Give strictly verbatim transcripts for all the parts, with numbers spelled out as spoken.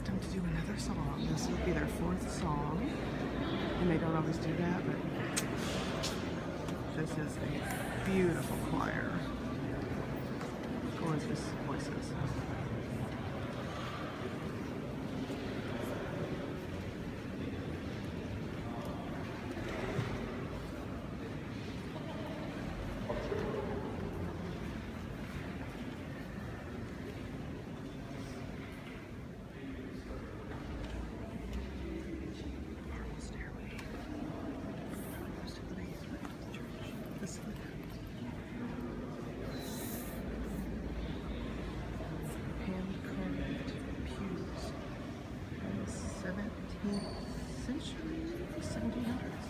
them to do another song. This will be their fourth song, and they don't always do that, but this is a beautiful choir. Gorgeous voices. seventeenth century, seventeen hundreds.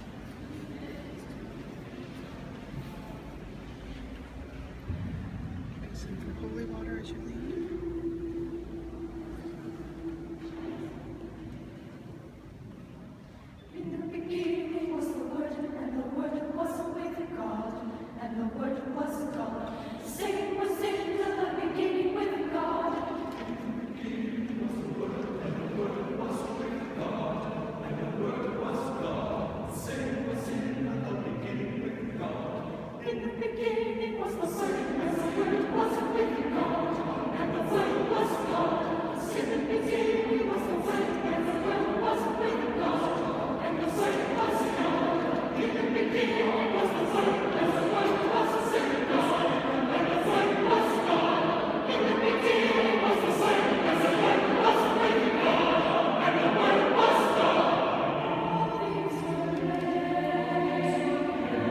Make some for holy water as you leave. In the beginning was the Word, and the Word was with God, and the Word was God. The same was in the beginning with God. In the beginning was the Word, and the Word was with God, and the Word was God. In the beginning was the Word, and the Word was with God, and the Word was God. In the beginning was the Word, and the Word was with God, and the Word was God. In the beginning was the Word, and the Word was with God, and the Word was God. All things were made.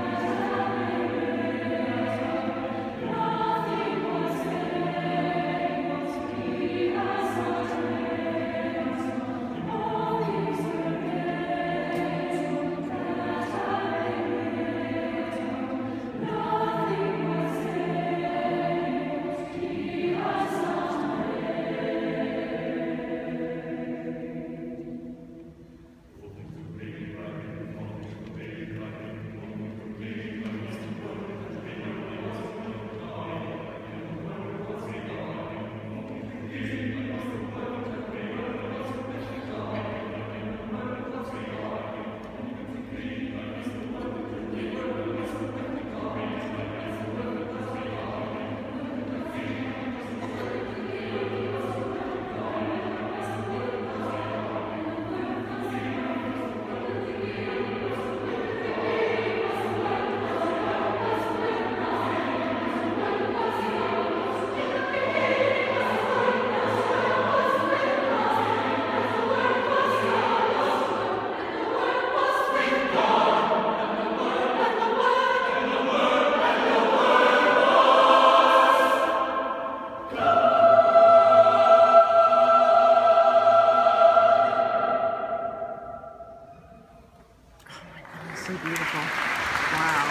So beautiful. Wow.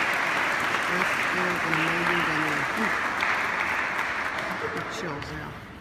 This is an amazing venue. Ooh. Chills now.